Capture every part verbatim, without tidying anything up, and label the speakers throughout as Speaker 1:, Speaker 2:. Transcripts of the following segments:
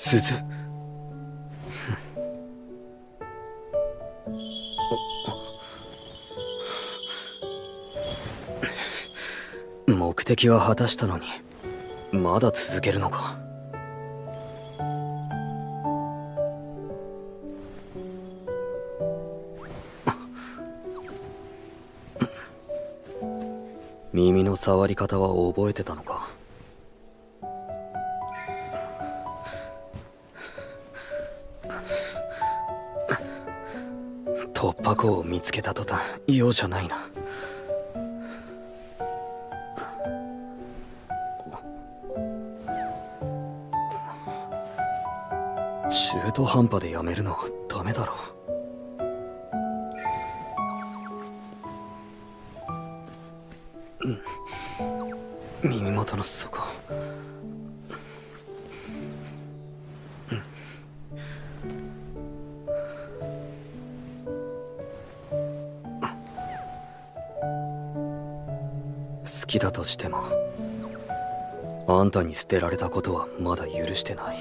Speaker 1: 鈴。目的は果たしたのにまだ続けるのか。耳の触り方は覚えてたのか。突破口を見つけた途端容赦ないな。中途半端でやめるのはダメだろ。うん、耳元の底。好きだとしてもあんたに捨てられたことはまだ許してない。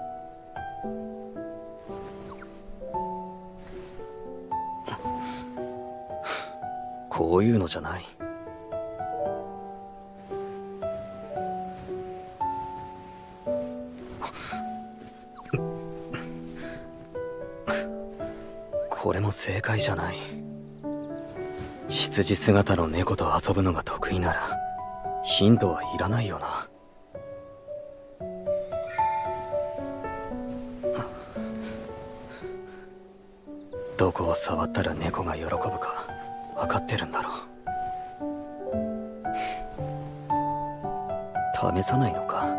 Speaker 1: こういうのじゃない。これも正解じゃない。羊姿の猫と遊ぶのが得意ならヒントはいらないよな。どこを触ったら猫が喜ぶか分かってるんだろう。試さないのか。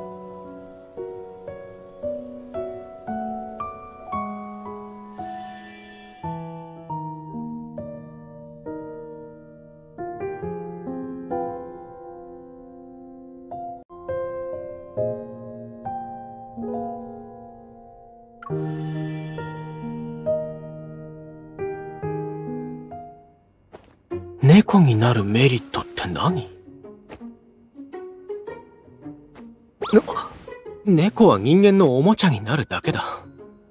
Speaker 2: 猫になるメリットって何？猫は人間のおもちゃになるだけだ。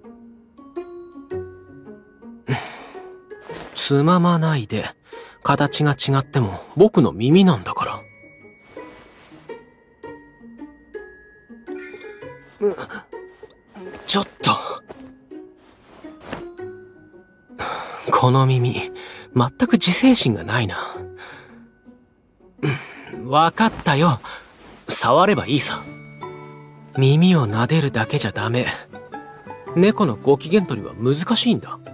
Speaker 2: つままないで。形が違っても僕の耳なんだから。ちょっと。この耳、全く自制心がないな。わかったよ。触ればいいさ。耳を撫でるだけじゃダメ。猫のご機嫌取りは難しいんだ。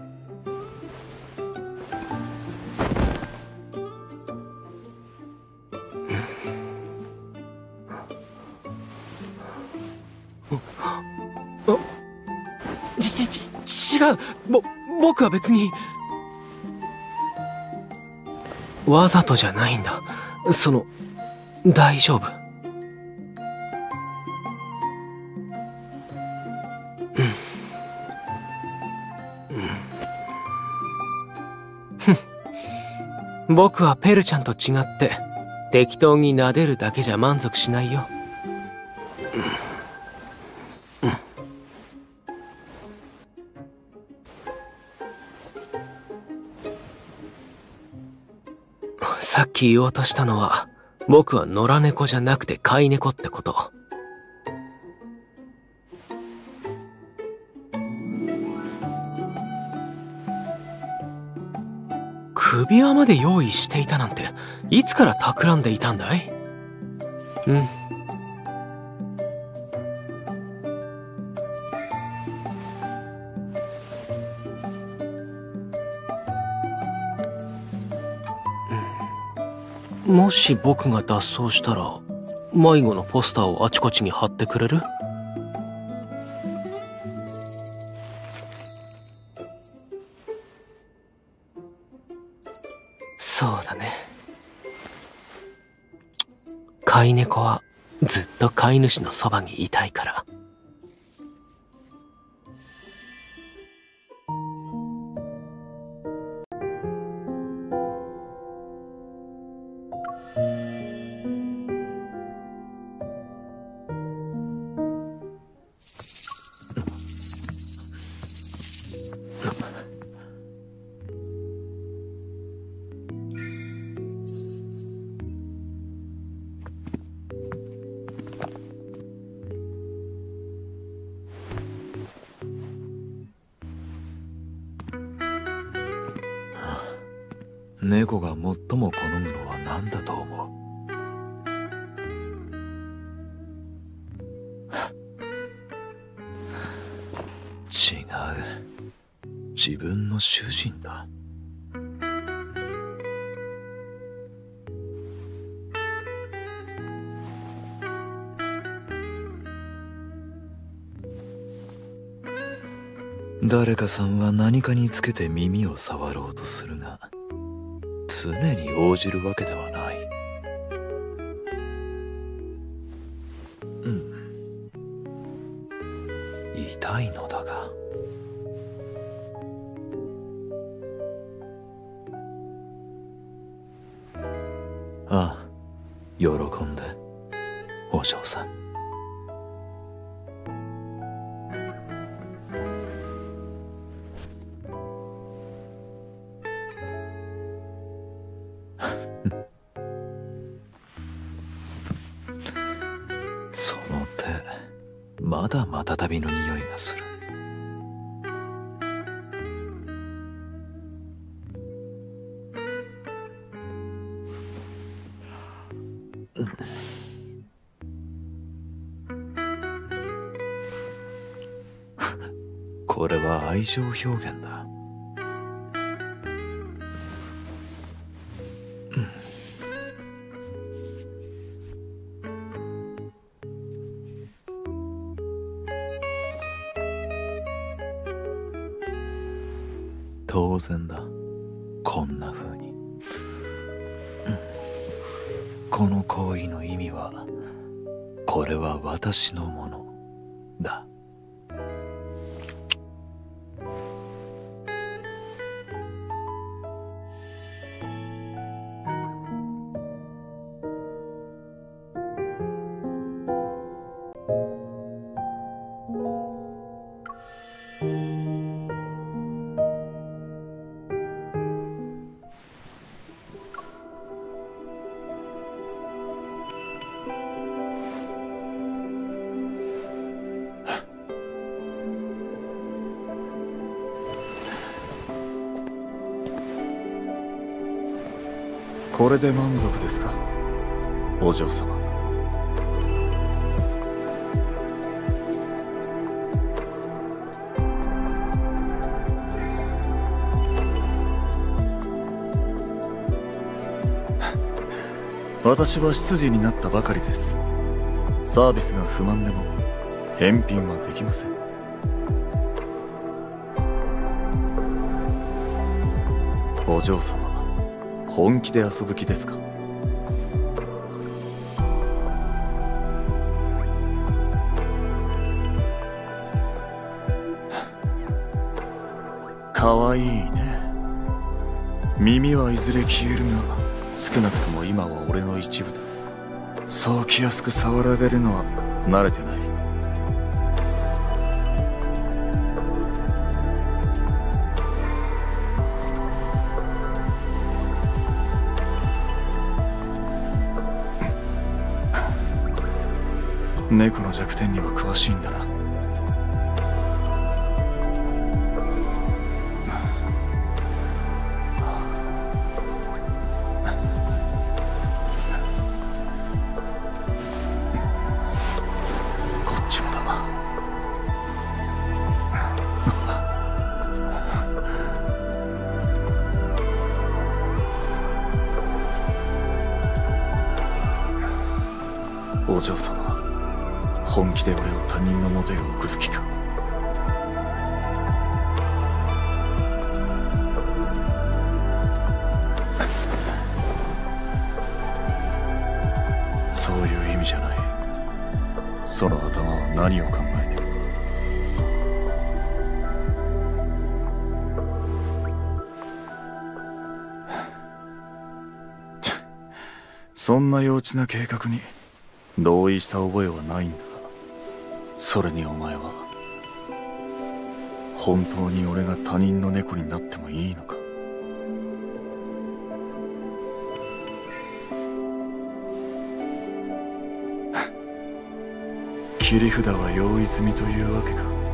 Speaker 2: ち、ち、ち、違う。ぼ、僕は別に。わざとじゃないんだ。その、大丈夫。うん。ふん。僕はペルちゃんと違って、適当に撫でるだけじゃ満足しないよ。うん。うん。さっき言おうとしたのは、僕は野良猫じゃなくて飼い猫ってこと。首輪まで用意していたなんて、いつから企んでいたんだい？うん。もし僕が脱走したら、迷子のポスターをあちこちに貼ってくれる？そうだね。飼い猫はずっと飼い主のそばにいたいから。
Speaker 3: 猫が最も好むのは何だと思う？違う。自分の主人だ。誰かさんは何かにつけて耳を触ろうとするが、常に応じるわけではない。うん。痛いのだが。ああ、喜んで、お嬢さん。その手、まだまたたびの匂いがする。これは愛情表現だ。当然だ。こんな風に。この行為の意味は、これは私のものだ。これで満足ですか、お嬢様。私は執事になったばかりです。サービスが不満でも返品はできません。お嬢様、本気で遊ぶ気ですか？かわいいね。耳はいずれ消えるが、少なくとも今は俺の一部だ。そう気安く触られるのは慣れてない。猫の弱点には詳しいんだな。こっちもだ。お嬢様、本気で俺を他人の元へ送る気か？そういう意味じゃない。その頭は何を考えてる？そんな幼稚な計画に同意した覚えはないんだが、それにお前は本当に俺が他人の猫になってもいいのか？切り札は用意済みというわけか。